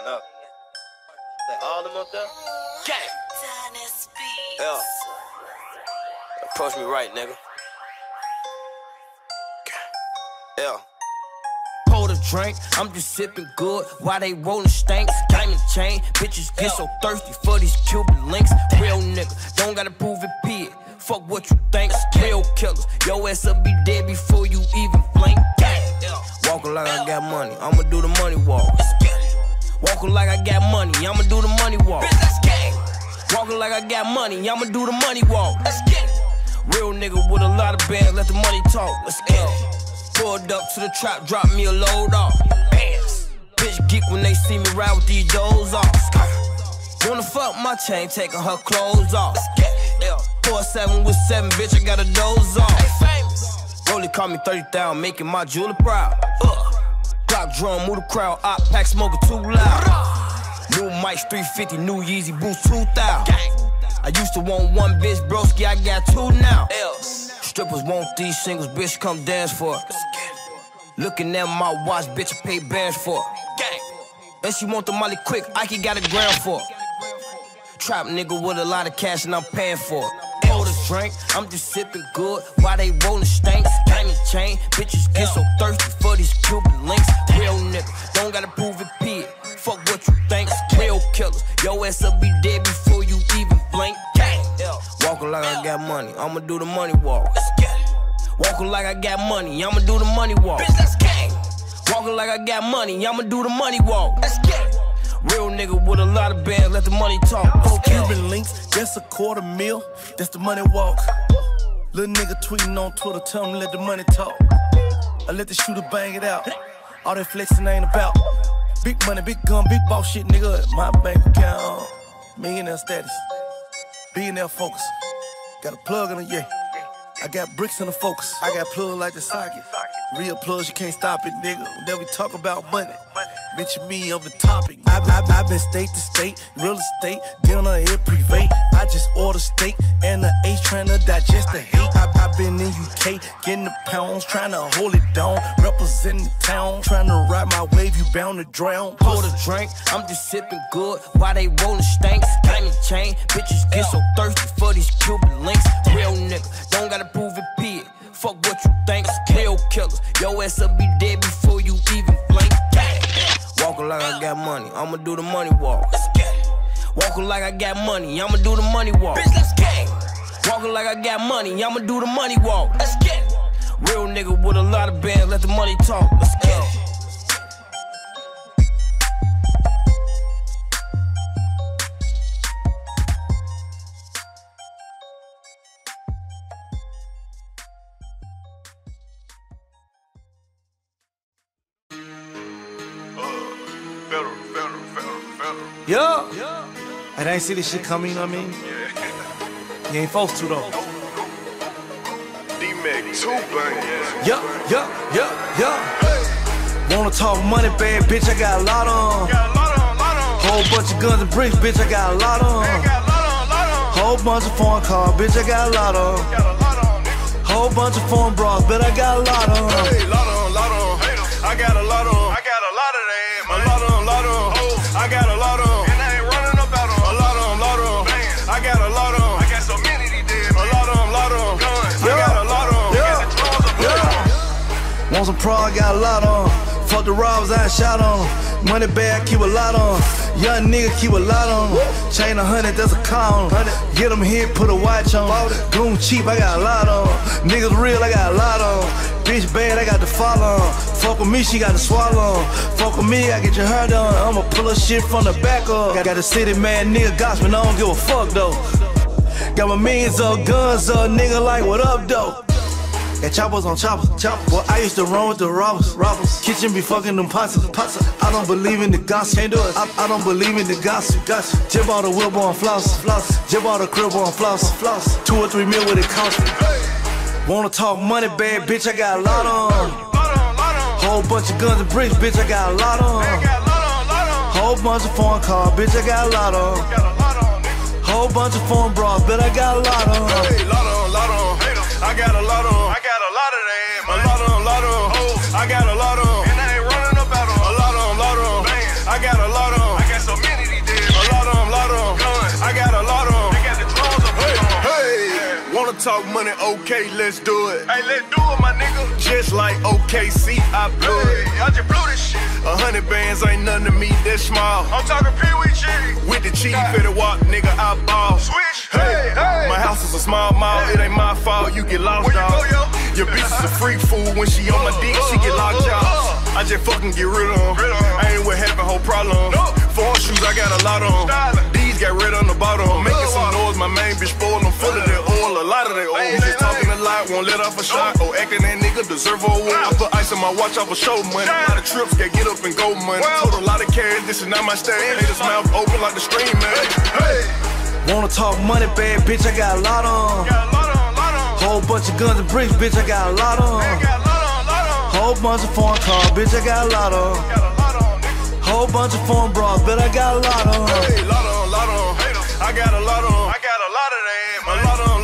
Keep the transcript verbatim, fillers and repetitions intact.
No. That all them up there? Gang! Yeah. Approach me right, nigga. Yeah. Pour the drink, I'm just sipping good while they rolling stanks. Diamond chain, bitches get so thirsty for these Cuban links. Real nigga, don't gotta prove it, P. Fuck what you think, real killers. Your ass will be dead before you even blink. Walking like I got money, I'ma do the money walk. Walking like I got money, I'ma do the money walk. Walking like I got money, I'ma do the money walk. Real nigga with a lot of bands, let the money talk. Let's get it. Pulled up to the trap, drop me a load off. Bitch geek when they see me ride with these doors off. Wanna fuck my chain, taking her clothes off. Four seven with seven, bitch, I got a doze off. Rolly call me thirty thousand, making my jeweler proud. Clock drum, move the crowd, op pack smoking too loud. New mics three fifty, new Yeezy boots two thousand. I used to want one bitch, broski, I got two now. Strippers want these singles, bitch, come dance for it. Looking at my watch, bitch, I pay bands for it. And she want the molly quick, Ike got a gram for it. Trap nigga with a lot of cash and I'm paying for it. Pour the drink, I'm just sipping good while they rolling stanks. Diamond chain, bitches get so thirsty for these Cuban links. Real nigga, don't gotta prove it, P. Fuck what you think, real killers. Your ass will be dead before you even blink. Walking like I got money, I'ma do the money walk. Walking like I got money, I'ma do the money walk. Walking like I got money, I'ma do the money walk. Real nigga with a lot of bands, let the money talk. Four Cuban links, that's a quarter mil, that's the money walk. Little nigga tweeting on Twitter, tell him let the money talk. I let the shooter bang it out, all that flexing ain't about. Big money, big gun, big boss shit, nigga. My bank account, millionaire status, billionaire focus. Got a plug in the yeah. I got bricks in the focus. I got plugs like the socket. Real plugs, you can't stop it, nigga. Whenever we talk about money, mention me on the topic. I, I, I been state to state, real estate, dinner and private. I just order steak and the H trying to digest the hate. I, I been in U K, getting the pounds, trying to hold it down. Representing the town, trying to ride my wave, you bound to drown. Pour the drink, I'm just sipping good while they rolling stanks. Diamond chain, bitches get so thirsty for these Cuban links. Real nigga, don't gotta prove it, P. Fuck what you think, real killers. Your ass will be dead before you even blink. Walking like I got money, I'ma do the money walk. Walking like I got money, I'ma do the money walk. Walking like I got money, I'ma do the money walk. Real nigga with a lot of bands, let the money talk. Let's get it. Yeah. yeah. I ain't see this shit coming, you know what I mean? Yeah. You ain't supposed to though. D-Mac two bang. Yeah, yeah, yeah, yeah. Hey. Wanna talk money, bad bitch, I got a lot on. Got a lot on, lot on. Whole bunch of guns and bricks, bitch, I got a lot on. Hey, got a lot on, lot on. Whole bunch of foreign cars, bitch, I got a lot on. Got a lot on, nigga. Whole bunch of foreign bras, but I got a lot on. Hey, lot on, lot on. I got a lot on. I got a lot of them. A lot on, lot on. Oh, I got a lot on. And I ain't running up out on. A lot on, lot on. I got a lot on. I got so many these days. A lot on, lot on. Guns. I got a lot on. Yeah. Got the drums up Yeah. Want some pro, I got a lot on. Fuck the robbers, I ain't shot on. Money bag, keep a lot on. Young nigga, keep a lot on. Chain a hundred, that's a car on. Get them hit, put a watch on. Goon cheap, I got a lot on. Niggas real, I got a lot on. Bitch bad, I got the fall on. Fuck with me, she got the swallow on. Fuck with me, I get your hair done. I'ma pull her shit from the back up. Got a city mad nigga gospel, I don't give a fuck though. Got my millions of guns up, nigga like what up though. Got choppers on choppers, choppers. Boy, I used to run with the robbers, robbers. Kitchen be fucking them pots, pots. I don't believe in the gossip, can't do it. I, I don't believe in the gossip, gossip. Jib all the whip on floss, floss. Jib all the crib on floss, floss. Two or three mil with it cost me. Wanna talk money, bad bitch, I got a lot on. Whole bunch of guns and bricks, bitch, I got a lot on. Whole bunch of foreign cars, bitch, I got a lot on. Whole bunch of foreign bras, but I got a lot on. Hey, lot on, lot on. I got a lot on. I got a lot of them. A lot on, lot on. I got a lot on. And I ain't running up out on. A lot on, lot on. I got a lot on. talk money, okay, let's do it. Hey, let's do it, my nigga. Just like O K C, I blew it. Hey, I just blew this shit. A hundred bands ain't nothing to me, that's small. I'm talking Pee-wee G. With the cheese, yeah. Fit the walk, nigga, I ball. Switch, hey, hey. My house is a small mall, hey. It ain't my fault, you get lost, dog. You go, your bitch is a freak fool, when she on my dick, she get locked out. I just fucking get rid of them. I ain't with having whole problem. Four shoes, I got a lot on. These got red on the bottom. Making some noise, my main bitch spoil them full of that oil. A lot of that oil. Just talking a lot, won't let off a shot. Oh, acting that nigga deserve a award. I put ice on my watch off a show money. A lot of trips, got get up and go money. Told a lot of cash, this is not my stand. Haters mouth open like the stream, man. Hey. Wanna talk money, bad bitch, I got a lot on. Whole bunch of guns and bricks, bitch, I got a lot on. Whole bunch of foreign cars, bitch, I got a lot on. Whole bunch of foreign bras, but I got a lot on. Hey, lot on, lot on. I got a lot on. I got a lot of them. A lot on.